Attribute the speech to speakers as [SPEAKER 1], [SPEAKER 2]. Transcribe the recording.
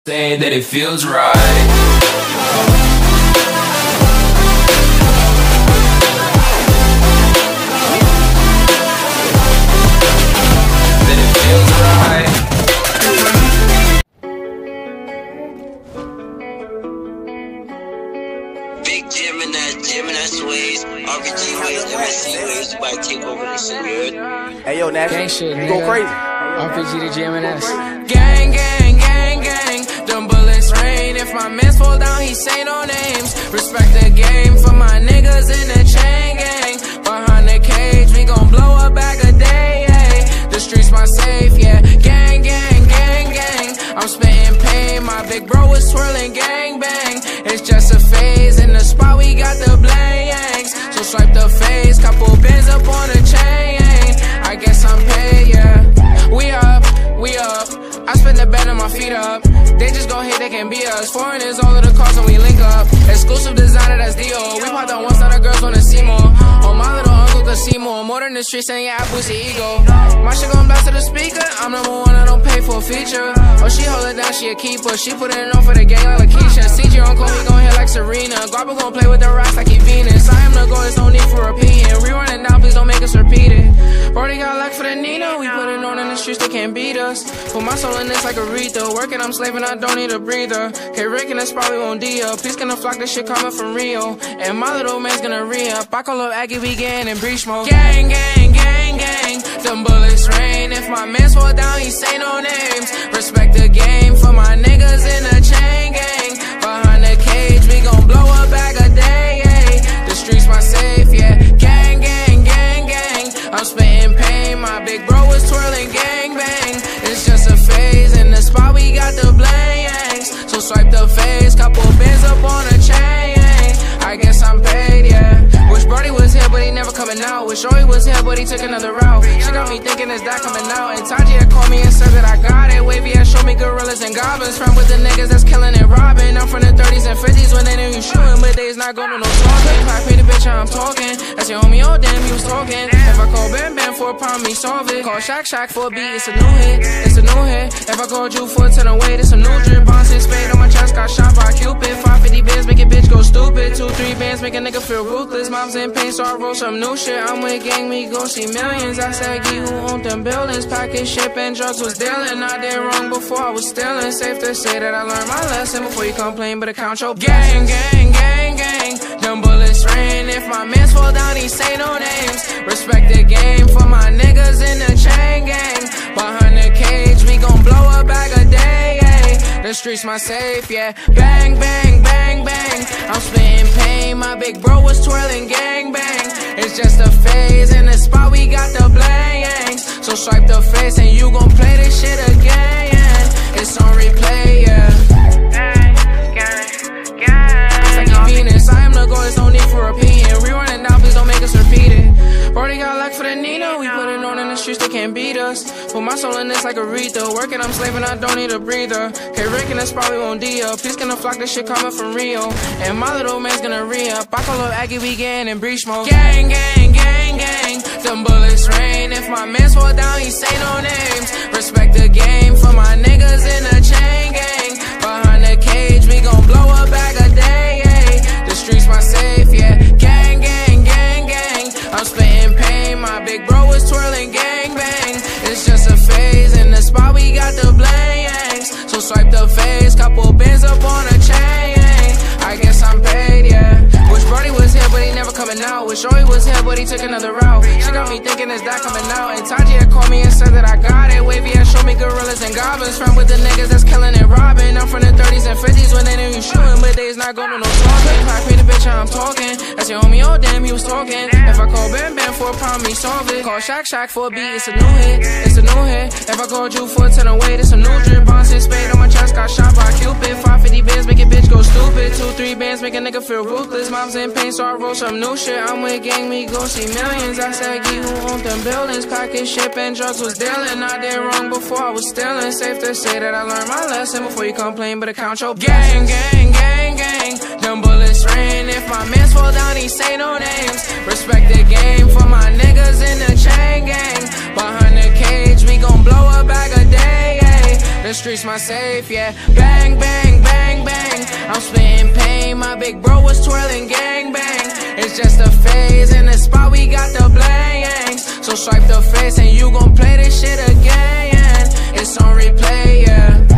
[SPEAKER 1] saying that it feels right.
[SPEAKER 2] Big Gemini Sways, RPG Ways, MSC Ways, about to take over this shit, you heard?
[SPEAKER 3] Hey yo, Nash,
[SPEAKER 4] gang shit,
[SPEAKER 3] you go crazy.
[SPEAKER 4] RPG to GMNS.
[SPEAKER 5] Gang, gang, gang, gang. Them bullets rain. If my mans fall down, he say no names. Respect the game for my niggas in the chain gang. Behind the cage, we gon' blow a bag a day. Ay. The streets my safe, yeah. Gang, gang, gang, gang. I'm spitting pain. My big bro is swirling gang bang. It's just a phase. In the spot, we got the blangs. So swipe the face. Couple bands up on the chain. I guess I'm paid, yeah. We up, I spend the bed on my feet up. They just gon' hate, they can be us. Foreign is all of the cars and we link up. Exclusive designer, that's Dio. We popped on once, now the girls wanna see more. Oh, my little uncle could see more. More than the streets and yeah, I boost the ego. My shit gon' blast to the speaker. I'm number one, I don't pay for a feature. Oh, she hold it down, she a keeper. She put it on for the gang like Lakeisha. CG uncle, he gon' hit like Serena. Guapa gon' play with the rocks like he Venus. I am the goal, there's no need for repeating. Rerun it down, please don't make us repeat it. Brody got luck for the Nina. We put it on in the streets, they can't beat us. Put my soul in this like Aretha. Working, I'm slaving, I don't need a breather. K Rick and that's probably won't D up. Please gonna flock this shit coming from Rio. And my little man's gonna re-up. I call up Aggie, we getting in breach mode. Gang, gang, gang, gang. Them bullets rain. If my mans fall down, he say no names. Respect the game for my niggas in the chain gang. Behind the cage, we gon' blow a bag a day. Ay. The streets my safe, yeah. Gang, gang, gang, gang. I'm spitting pain. My big bro is twirling gang bang. It's just a phase. In the spot, we got the blangs. So swipe the face. Couple bands up on a chain. I guess I'm paid, yeah. Wish Brody was here, but he never coming out. Wish Joey was here, but he took another route. She got me thinking, is that coming out? And Taji had called me and said that I got it. Wavy had showed me gorillas and goblins. Friend with the niggas that's killing and robbing. I'm from the 30s and 50s when they knew you shooting, but they's not going to no talking. If me the bitch, I'm talking. That's your homie, oh damn, he was talking. If I call Bam Bam for a problem, he solve it. Call Shaq Shaq for a beat, it's a new hit. It's a new hit. If I called you for a 10 away, it's a new drip. Bouncing spade on my chest, got shot by Cupid. 550 bands, make a bitch go stupid. 2-3 bands, make a nigga feel ruthless. Mom's in pain, so I roll some new shit. I'm with gang, we gon' see millions. I said, Gee, who owned them buildings? Package, ship, and drugs was dealing. I did wrong before I was stealing. Safe to say that I learned my lesson before you complain, but count your gang, gang, gang, gang. Them bullets rain. If my mans fall down, he say no names. Respect the game for my niggas in the chain gang. Behind the cage, we gon' blow a bag a day. Ay. The streets my safe, yeah. Bang, bang, bang, bang. I'm spitting pain. My big bro was twirling gang bang. It's just a phase. In the spot, we got the blangs. So swipe the face and you gon' play this shit again. It's on replay, yeah. Venus, I am the goal, there's no need for repeating. Rerun it down, please don't make us repeat it. Brody got luck for the Nina. We put it on in the streets, they can't beat us. Put my soul in this like Aretha. Working, I'm slaving, I don't need a breather. K Rick and that's probably won't D up. Please gonna flock this shit coming from Rio. And my little man's gonna re-up. I call up Aggie, we getting in breach mode. Gang, gang, gang, gang. Them bullets rain. If my mans fall down, he say no names. Respect the game for my niggas in the chain gang. Behind the cage, we gon' blow a bag a day. The streets my safe, yeah. Gang, gang, gang, gang. I'm spitting pain. My big bro was twirling gang bang. It's just a phase. In the spot, we got the blangs. So swipe the face. Couple bands up on a chain. I guess I'm paid, yeah. Wish Brody was here, but he never coming out. Wish Joey was here, but he took another route. She got me thinking, is that coming out? And Taji had called me and said that I got it. Wavy had showed me gorillas and goblins. Friend with the niggas that's killing and robbing. I'm from the 30s and 50s when they knew you shooting, but they's not going to no talking. If me the bitch, I'm talking. That's your homie, oh damn, he was talking. If I call Bam Bam for a problem, he solve it. Call Shaq Shaq for a beat, it's a new hit. It's a new hit. If I called you for a 10 away, it's a new drip. Bouncing spade on my chest, got shot by Cupid. 550 bands, make a bitch go stupid. 2-3 bands, make a nigga feel ruthless. Mom's in pain, so I roll some new shit. I'm with gang, we gon' see millions. I said, Gee, who owned them buildings? Package, ship, and drugs was dealing. I did wrong before I was stealing. Safe to say that I learned my lesson before you complain, but count your gang, gang, gang, gang. Them bullets rain. If my mans fall down, he say no names. Respect the game for my niggas in the chain gang. Behind the cage, we gon' blow a bag a day. Ay. The street streets my safe, yeah. Bang, bang, bang, bang, I'm spitting pain. My big bro was twirling gang bang. It's just a phase, in the spot we got the blangs. So swipe the face and you gon' play this shit again. It's on replay, yeah.